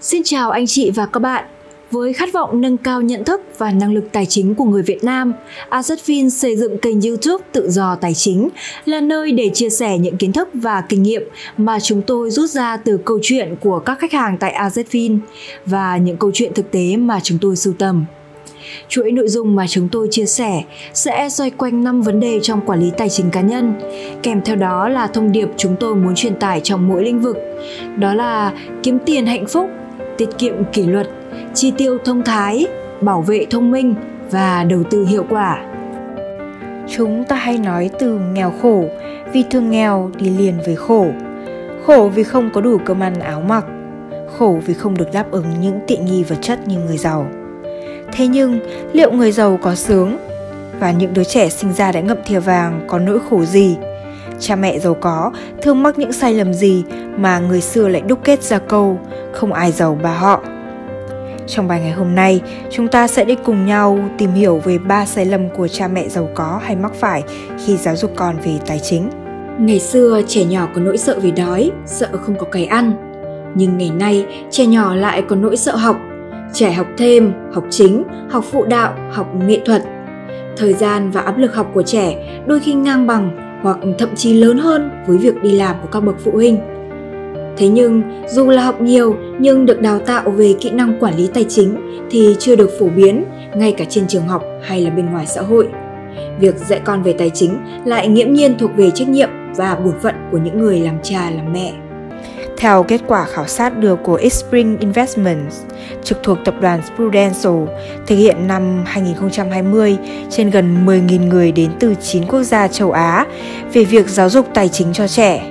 Xin chào anh chị và các bạn. Với khát vọng nâng cao nhận thức và năng lực tài chính của người Việt Nam, AZFIN xây dựng kênh YouTube Tự do Tài chính là nơi để chia sẻ những kiến thức và kinh nghiệm mà chúng tôi rút ra từ câu chuyện của các khách hàng tại AZFIN và những câu chuyện thực tế mà chúng tôi sưu tầm. Chuỗi nội dung mà chúng tôi chia sẻ sẽ xoay quanh 5 vấn đề trong quản lý tài chính cá nhân. Kèm theo đó là thông điệp chúng tôi muốn truyền tải trong mỗi lĩnh vực. Đó là kiếm tiền hạnh phúc, tiết kiệm kỷ luật, chi tiêu thông thái, bảo vệ thông minh và đầu tư hiệu quả. Chúng ta hay nói từ nghèo khổ vì thương nghèo đi liền với khổ. Khổ vì không có đủ cơm ăn áo mặc. Khổ vì không được đáp ứng những tiện nghi vật chất như người giàu. Thế nhưng liệu người giàu có sướng? Và những đứa trẻ sinh ra đã ngậm thìa vàng có nỗi khổ gì? Cha mẹ giàu có thường mắc những sai lầm gì mà người xưa lại đúc kết ra câu không ai giàu bà họ? Trong bài ngày hôm nay, chúng ta sẽ đi cùng nhau tìm hiểu về 3 sai lầm của cha mẹ giàu có hay mắc phải khi giáo dục con về tài chính. Ngày xưa trẻ nhỏ có nỗi sợ vì đói, sợ không có cái ăn. Nhưng ngày nay trẻ nhỏ lại có nỗi sợ học. Trẻ học thêm, học chính, học phụ đạo, học nghệ thuật. Thời gian và áp lực học của trẻ đôi khi ngang bằng hoặc thậm chí lớn hơn với việc đi làm của các bậc phụ huynh. Thế nhưng, dù là học nhiều nhưng được đào tạo về kỹ năng quản lý tài chính thì chưa được phổ biến ngay cả trên trường học hay là bên ngoài xã hội. Việc dạy con về tài chính lại nghiễm nhiên thuộc về trách nhiệm và bổn phận của những người làm cha làm mẹ. Theo kết quả khảo sát được của Xpring Investments, trực thuộc tập đoàn Prudential, thực hiện năm 2020 trên gần 10.000 người đến từ 9 quốc gia châu Á về việc giáo dục tài chính cho trẻ.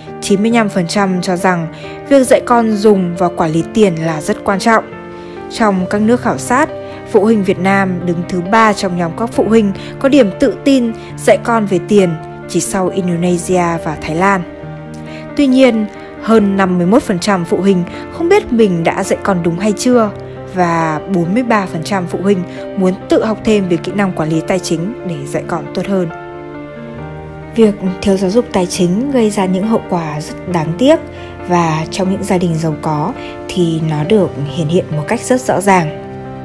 95% cho rằng việc dạy con dùng và quản lý tiền là rất quan trọng. Trong các nước khảo sát, phụ huynh Việt Nam đứng thứ 3 trong nhóm các phụ huynh có điểm tự tin dạy con về tiền, chỉ sau Indonesia và Thái Lan. Tuy nhiên, hơn 51% phụ huynh không biết mình đã dạy con đúng hay chưa, và 43% phụ huynh muốn tự học thêm về kỹ năng quản lý tài chính để dạy con tốt hơn. Việc thiếu giáo dục tài chính gây ra những hậu quả rất đáng tiếc, và trong những gia đình giàu có thì nó được hiển hiện một cách rất rõ ràng.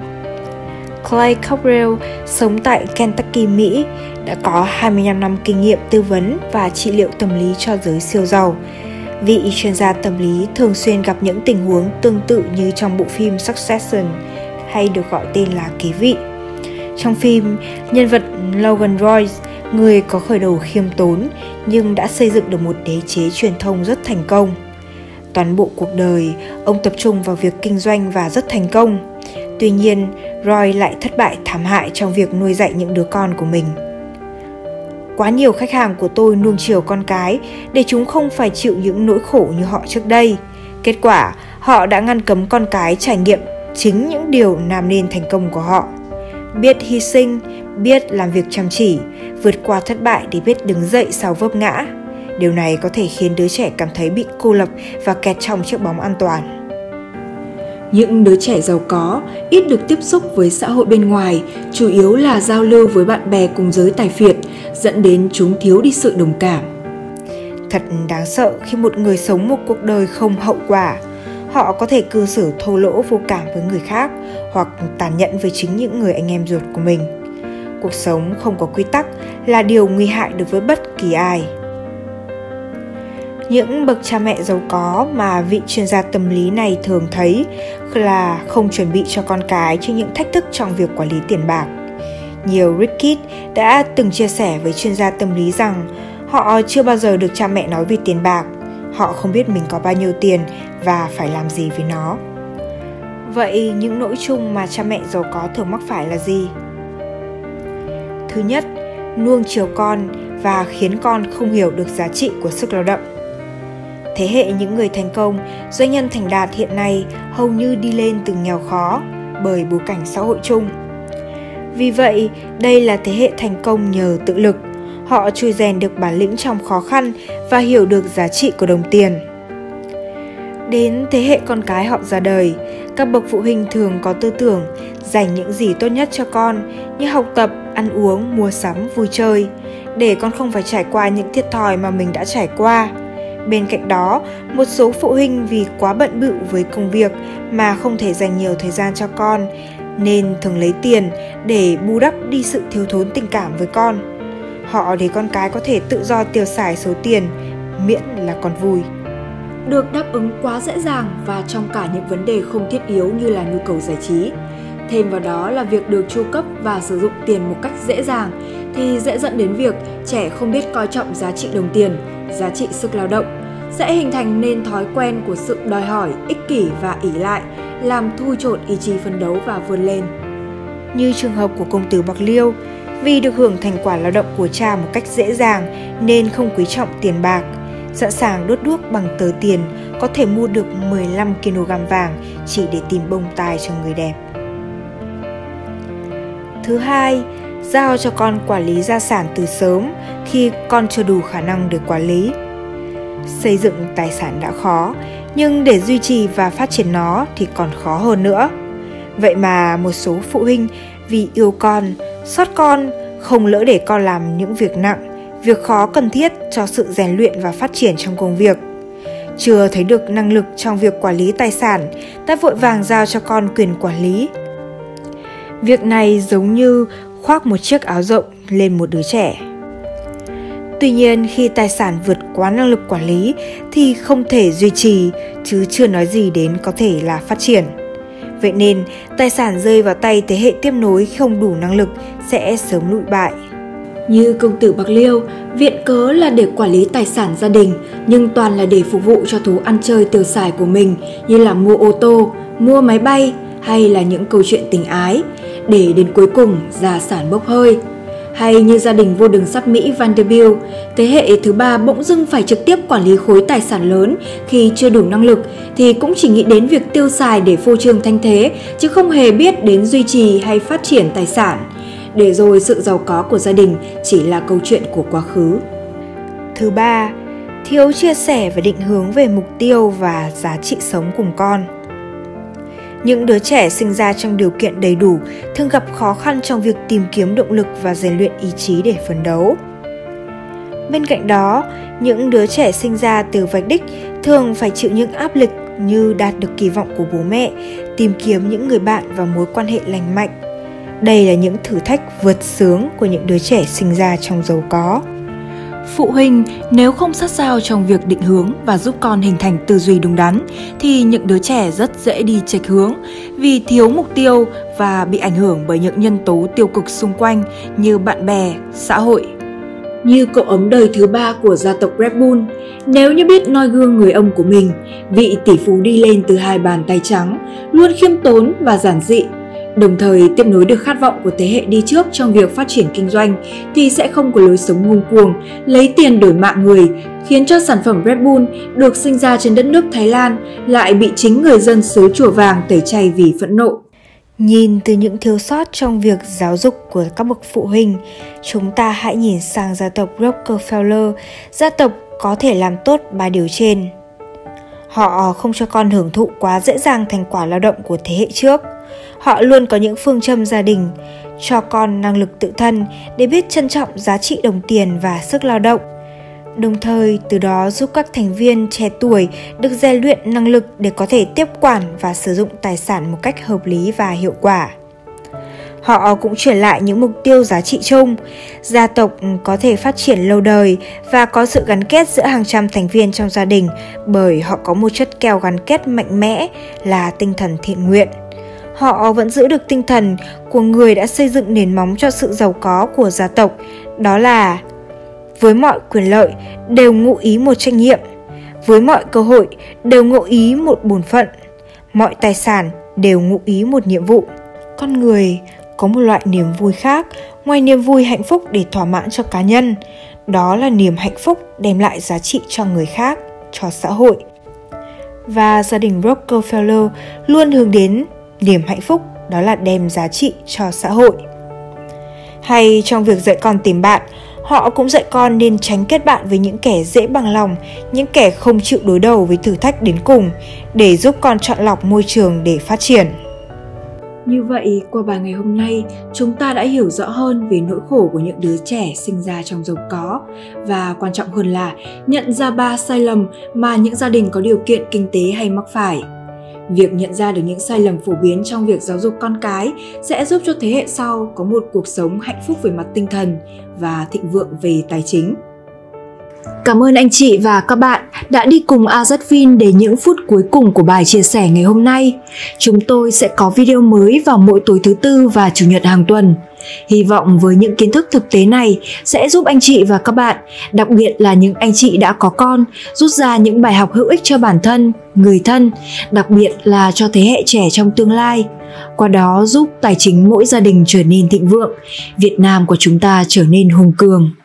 Clay Cockrell sống tại Kentucky, Mỹ, đã có 25 năm kinh nghiệm tư vấn và trị liệu tâm lý cho giới siêu giàu. Vị chuyên gia tâm lý thường xuyên gặp những tình huống tương tự như trong bộ phim Succession, hay được gọi tên là Kế vị. Trong phim, nhân vật Logan Roy, người có khởi đầu khiêm tốn nhưng đã xây dựng được một đế chế truyền thông rất thành công. Toàn bộ cuộc đời, ông tập trung vào việc kinh doanh và rất thành công. Tuy nhiên, Roy lại thất bại thảm hại trong việc nuôi dạy những đứa con của mình. Quá nhiều khách hàng của tôi nuông chiều con cái để chúng không phải chịu những nỗi khổ như họ trước đây. Kết quả, họ đã ngăn cấm con cái trải nghiệm chính những điều làm nên thành công của họ. Biết hy sinh, biết làm việc chăm chỉ, vượt qua thất bại để biết đứng dậy sau vấp ngã. Điều này có thể khiến đứa trẻ cảm thấy bị cô lập và kẹt trong chiếc bóng an toàn. Những đứa trẻ giàu có ít được tiếp xúc với xã hội bên ngoài, chủ yếu là giao lưu với bạn bè cùng giới tài phiệt, dẫn đến chúng thiếu đi sự đồng cảm. Thật đáng sợ khi một người sống một cuộc đời không hậu quả. Họ có thể cư xử thô lỗ vô cảm với người khác hoặc tàn nhẫn với chính những người anh em ruột của mình. Cuộc sống không có quy tắc là điều nguy hại đối với bất kỳ ai. Những bậc cha mẹ giàu có mà vị chuyên gia tâm lý này thường thấy là không chuẩn bị cho con cái trước những thách thức trong việc quản lý tiền bạc. Nhiều rich kid đã từng chia sẻ với chuyên gia tâm lý rằng họ chưa bao giờ được cha mẹ nói về tiền bạc. Họ không biết mình có bao nhiêu tiền và phải làm gì với nó. Vậy những lỗi chung mà cha mẹ giàu có thường mắc phải là gì? Thứ nhất, nuông chiều con và khiến con không hiểu được giá trị của sức lao động. Thế hệ những người thành công, doanh nhân thành đạt hiện nay hầu như đi lên từ nghèo khó bởi bối cảnh xã hội chung. Vì vậy, đây là thế hệ thành công nhờ tự lực. Họ trui rèn được bản lĩnh trong khó khăn và hiểu được giá trị của đồng tiền. Đến thế hệ con cái họ ra đời, các bậc phụ huynh thường có tư tưởng dành những gì tốt nhất cho con như học tập, ăn uống, mua sắm, vui chơi, để con không phải trải qua những thiệt thòi mà mình đã trải qua. Bên cạnh đó, một số phụ huynh vì quá bận bịu với công việc mà không thể dành nhiều thời gian cho con, nên thường lấy tiền để bù đắp đi sự thiếu thốn tình cảm với con. Họ để con cái có thể tự do tiêu xài số tiền, miễn là con vui. Được đáp ứng quá dễ dàng và trong cả những vấn đề không thiết yếu như là nhu cầu giải trí. Thêm vào đó là việc được chu cấp và sử dụng tiền một cách dễ dàng thì dễ dẫn đến việc trẻ không biết coi trọng giá trị đồng tiền, giá trị sức lao động, sẽ hình thành nên thói quen của sự đòi hỏi, ích kỷ và ỷ lại, làm thui chột ý chí phấn đấu và vươn lên. Như trường hợp của công tử Bạc Liêu, vì được hưởng thành quả lao động của cha một cách dễ dàng nên không quý trọng tiền bạc, sẵn sàng đốt đuốc bằng tờ tiền có thể mua được 15 kg vàng chỉ để tìm bông tai cho người đẹp. Thứ hai, giao cho con quản lý gia sản từ sớm khi con chưa đủ khả năng để quản lý. Xây dựng tài sản đã khó, nhưng để duy trì và phát triển nó thì còn khó hơn nữa. Vậy mà một số phụ huynh vì yêu con, xót con, không lỡ để con làm những việc nặng, việc khó cần thiết cho sự rèn luyện và phát triển trong công việc. Chưa thấy được năng lực trong việc quản lý tài sản, đã vội vàng giao cho con quyền quản lý. Việc này giống như khoác một chiếc áo rộng lên một đứa trẻ. Tuy nhiên, khi tài sản vượt quá năng lực quản lý thì không thể duy trì, chứ chưa nói gì đến có thể là phát triển. Vậy nên, tài sản rơi vào tay thế hệ tiếp nối không đủ năng lực sẽ sớm lụi bại. Như công tử Bạc Liêu, viện cớ là để quản lý tài sản gia đình, nhưng toàn là để phục vụ cho thú ăn chơi tiêu xài của mình, như là mua ô tô, mua máy bay hay là những câu chuyện tình ái, để đến cuối cùng gia sản bốc hơi. Hay như gia đình vua đường sắt Mỹ Vanderbilt, thế hệ thứ ba bỗng dưng phải trực tiếp quản lý khối tài sản lớn khi chưa đủ năng lực thì cũng chỉ nghĩ đến việc tiêu xài để phô trương thanh thế, chứ không hề biết đến duy trì hay phát triển tài sản. Để rồi sự giàu có của gia đình chỉ là câu chuyện của quá khứ. Thứ ba, thiếu chia sẻ và định hướng về mục tiêu và giá trị sống cùng con. Những đứa trẻ sinh ra trong điều kiện đầy đủ thường gặp khó khăn trong việc tìm kiếm động lực và rèn luyện ý chí để phấn đấu. Bên cạnh đó, những đứa trẻ sinh ra từ vạch đích thường phải chịu những áp lực như đạt được kỳ vọng của bố mẹ, tìm kiếm những người bạn và mối quan hệ lành mạnh. Đây là những thử thách vượt sướng của những đứa trẻ sinh ra trong giàu có. Phụ huynh nếu không sát sao trong việc định hướng và giúp con hình thành tư duy đúng đắn thì những đứa trẻ rất dễ đi chệch hướng vì thiếu mục tiêu và bị ảnh hưởng bởi những nhân tố tiêu cực xung quanh như bạn bè, xã hội. Như cậu ấm đời thứ ba của gia tộc Red Bull, nếu như biết noi gương người ông của mình, vị tỷ phú đi lên từ hai bàn tay trắng, luôn khiêm tốn và giản dị, đồng thời tiếp nối được khát vọng của thế hệ đi trước trong việc phát triển kinh doanh thì sẽ không có lối sống ngông cuồng, lấy tiền đổi mạng người, khiến cho sản phẩm Red Bull được sinh ra trên đất nước Thái Lan lại bị chính người dân xứ Chùa Vàng tẩy chay vì phẫn nộ. Nhìn từ những thiếu sót trong việc giáo dục của các bậc phụ huynh, chúng ta hãy nhìn sang gia tộc Rockefeller, gia tộc có thể làm tốt 3 điều trên. Họ không cho con hưởng thụ quá dễ dàng thành quả lao động của thế hệ trước. Họ luôn có những phương châm gia đình, cho con năng lực tự thân để biết trân trọng giá trị đồng tiền và sức lao động. Đồng thời từ đó giúp các thành viên trẻ tuổi được rèn luyện năng lực để có thể tiếp quản và sử dụng tài sản một cách hợp lý và hiệu quả. Họ cũng truyền lại những mục tiêu giá trị chung, gia tộc có thể phát triển lâu đời và có sự gắn kết giữa hàng trăm thành viên trong gia đình bởi họ có một chất keo gắn kết mạnh mẽ là tinh thần thiện nguyện. Họ vẫn giữ được tinh thần của người đã xây dựng nền móng cho sự giàu có của gia tộc, đó là với mọi quyền lợi đều ngụ ý một trách nhiệm, với mọi cơ hội đều ngụ ý một bổn phận, mọi tài sản đều ngụ ý một nhiệm vụ. Con người có một loại niềm vui khác ngoài niềm vui hạnh phúc để thỏa mãn cho cá nhân, đó là niềm hạnh phúc đem lại giá trị cho người khác, cho xã hội. Và gia đình Rockefeller luôn hướng đến niềm hạnh phúc, đó là đem giá trị cho xã hội. Hay trong việc dạy con tìm bạn, họ cũng dạy con nên tránh kết bạn với những kẻ dễ bằng lòng, những kẻ không chịu đối đầu với thử thách đến cùng, để giúp con chọn lọc môi trường để phát triển. Như vậy, qua bài ngày hôm nay, chúng ta đã hiểu rõ hơn về nỗi khổ của những đứa trẻ sinh ra trong giàu có và quan trọng hơn là nhận ra 3 sai lầm mà những gia đình có điều kiện kinh tế hay mắc phải. Việc nhận ra được những sai lầm phổ biến trong việc giáo dục con cái sẽ giúp cho thế hệ sau có một cuộc sống hạnh phúc về mặt tinh thần và thịnh vượng về tài chính. Cảm ơn anh chị và các bạn đã đi cùng Azadfin đến những phút cuối cùng của bài chia sẻ ngày hôm nay. Chúng tôi sẽ có video mới vào mỗi tối thứ Tư và Chủ nhật hàng tuần. Hy vọng với những kiến thức thực tế này sẽ giúp anh chị và các bạn, đặc biệt là những anh chị đã có con, rút ra những bài học hữu ích cho bản thân, người thân, đặc biệt là cho thế hệ trẻ trong tương lai. Qua đó giúp tài chính mỗi gia đình trở nên thịnh vượng, Việt Nam của chúng ta trở nên hùng cường.